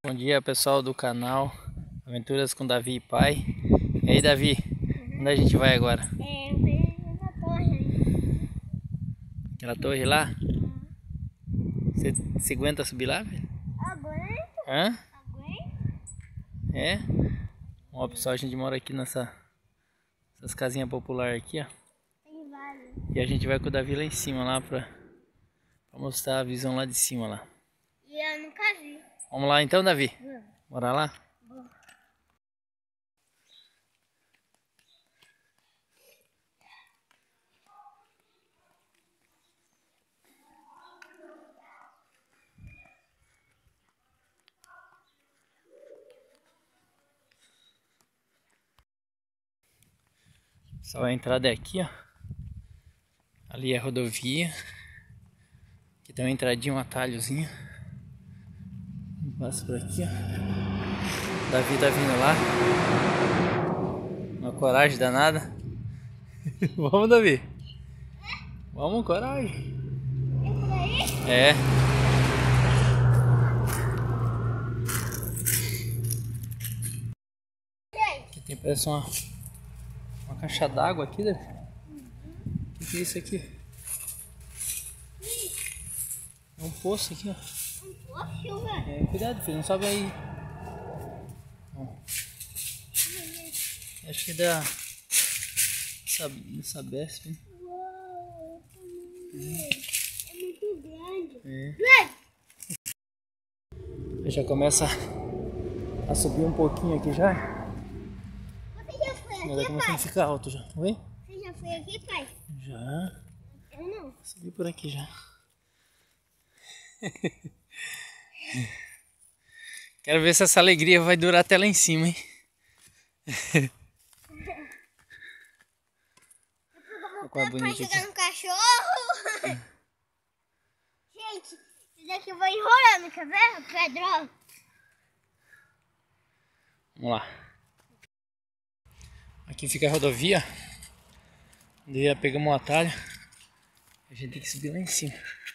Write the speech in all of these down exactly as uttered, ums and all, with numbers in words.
Bom dia, pessoal do canal Aventuras com Davi e Pai. E aí, Davi, uhum. Onde a gente vai agora? É, eu vejo na torre ali. Aquela torre lá? Uhum. Você, você aguenta subir lá, velho? Aguento. Hã? Aguento. É? Ó, pessoal, a gente mora aqui nessa essas casinhas populares aqui, ó. Tem vários. E a gente vai com o Davi lá em cima, lá pra, pra mostrar a visão lá de cima lá. E eu nunca vi. Vamos lá então, Davi? Vamos. Bora lá? Vamos. Só a entrada é aqui, ó. Ali é a rodovia. Aqui tem uma entradinha, um atalhozinho. Passa por aqui, ó. Davi tá vindo lá. Uma coragem danada. Vamos, Davi. Vamos, coragem. É por aí? É. Aqui tem, parece uma, uma caixa d'água aqui, Davi. O que, que é isso aqui? É um poço aqui, ó. Um poço, velho? É, cuidado, filho, não sobe aí. Ó. Acho que dá Sabesp, né? Uou, é. É muito grande. É. Já começa a subir um pouquinho aqui já. Você já foi aqui, Vai começando a ficar alto já. Oi? Você já foi aqui, pai? Já. Eu não. Subi por aqui já. Quero ver se essa alegria vai durar até lá em cima, hein? Olha como é bonito aqui. Chegar no cachorro. Gente, isso daqui vai enrolando, quer ver? Pedro. Vamos lá. Aqui fica a rodovia. Daí pegamos um atalho. A gente tem que subir lá em cima.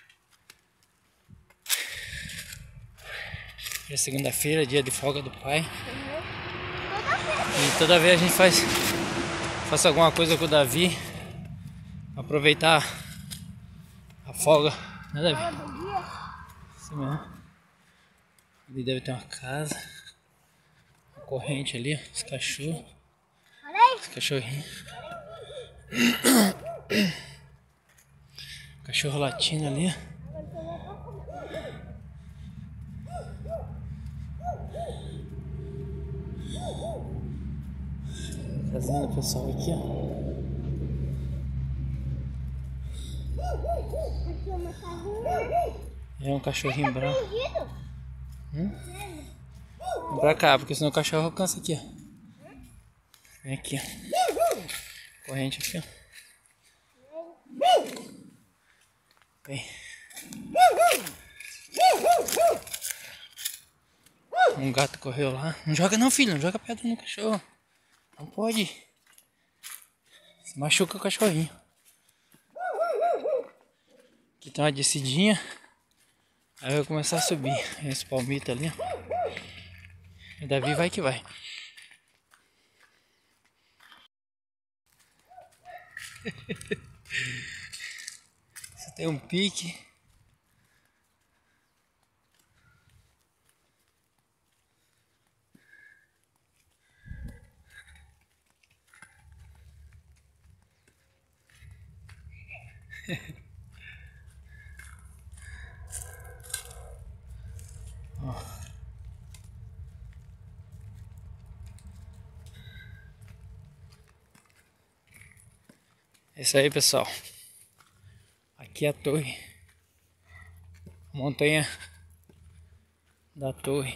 É segunda-feira, dia de folga do pai. E toda vez a gente faz faça alguma coisa com o Davi. Aproveitar a folga, né, Davi? Isso mesmo. Ali deve ter uma casa. Uma corrente ali, ó, os cachorros. Os cachorrinhos. Cachorro latindo ali, ó. Casinha do pessoal aqui, ó. É um cachorrinho branco. Hum? Vem pra cá, porque senão o cachorro cansa aqui, ó. Vem aqui, ó. Corrente aqui, ó. Vem. Um gato correu lá. Não joga não, filho. Não joga pedra no cachorro. Não pode. Se machuca o cachorrinho. Aqui tem uma descidinha. Aí vai começar a subir. Esse palmito ali, ó. E Davi vai que vai. Você tem um pique. Ó. É isso aí, pessoal. Aqui é a torre. A montanha da torre.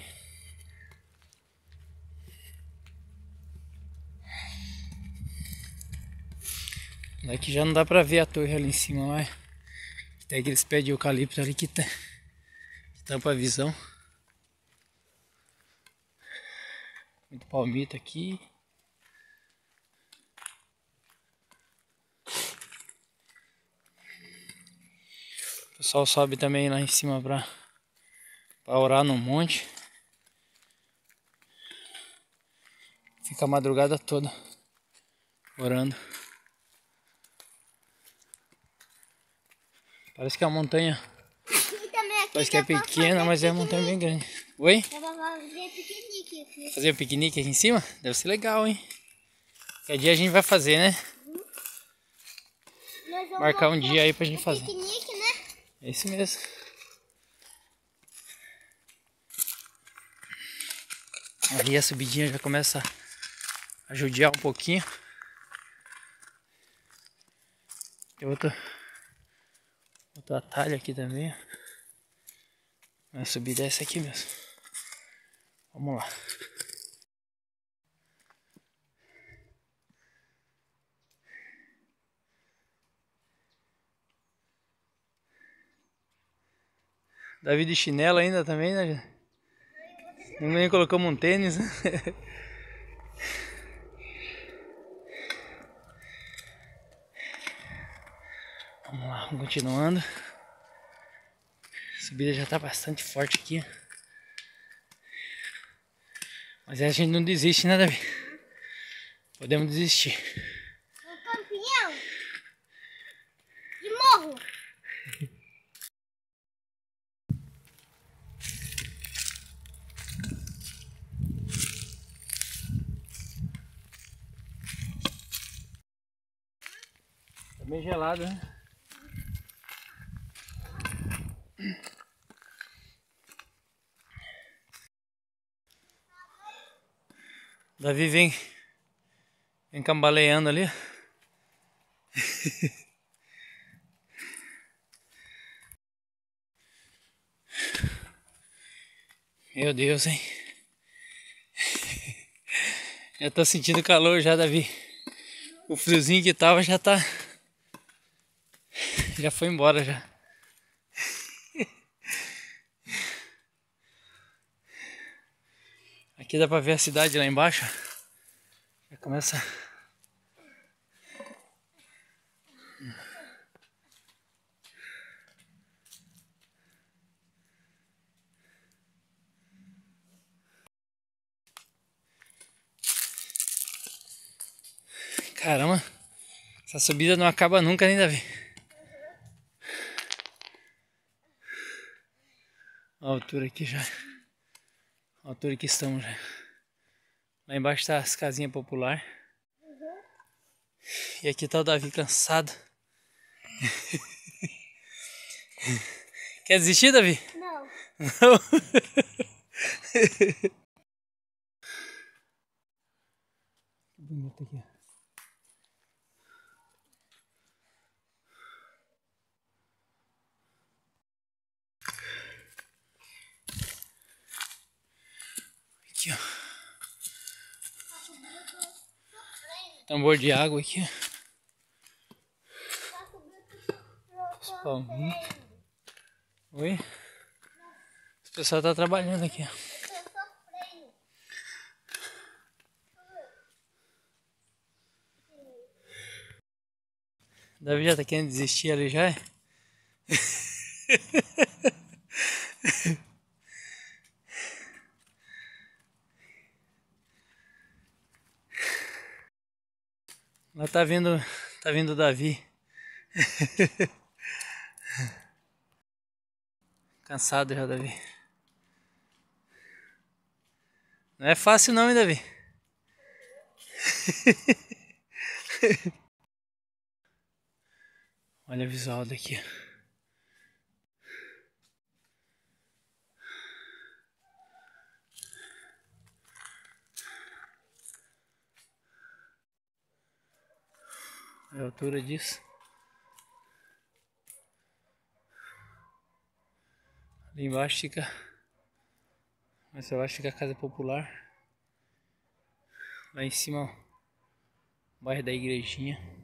Daqui já não dá pra ver a torre ali em cima, mas tem aqueles pés de eucalipto ali que, tá, que tampa a visão. Muito palmito aqui. O pessoal sobe também lá em cima pra, pra orar no monte. Fica a madrugada toda orando. Parece que é uma montanha. Parece que é pequena, mas é uma montanha bem grande. Oi? Fazer piquenique aqui. Fazer um piquenique aqui em cima? Deve ser legal, hein? Qualquer dia a gente vai fazer, né? Marcar um dia aí pra gente fazer. Piquenique, né? É isso mesmo. Ali a subidinha já começa a judiar um pouquinho. Tem outro, outro atalho aqui também. A subida é essa aqui mesmo. Vamos lá. Davi de chinelo ainda também, né? Nem colocamos um tênis, né? Vamos lá, vamos continuando. A subida já tá bastante forte aqui. Mas a gente não desiste, né, Davi? Podemos desistir. O campeão de morro. Tá bem gelado, né? Davi vem, vem cambaleando ali. Meu Deus, hein? Já tô sentindo calor já, Davi. O friozinho que tava já tá... Já foi embora já. Aqui dá pra ver a cidade lá embaixo. Já começa... Caramba, essa subida não acaba nunca, nem Davi. Olha a altura aqui já. A altura que estamos já. Lá embaixo tá as casinhas populares. Uhum. E aqui tá o Davi cansado. Quer desistir, Davi? Não. Não. Que bonito aqui. Aqui, ó. Tambor de água aqui. Os palminhos. Oi? O pessoal tá trabalhando aqui, ó. Davi já tá querendo desistir ali já, é? Lá tá vindo, tá vindo o Davi. Cansado já, Davi. Não é fácil não, hein, Davi? Olha o visual daqui. Olha a altura disso. Ali embaixo fica... Mas eu acho que fica a casa popular. Lá em cima, o bairro da igrejinha.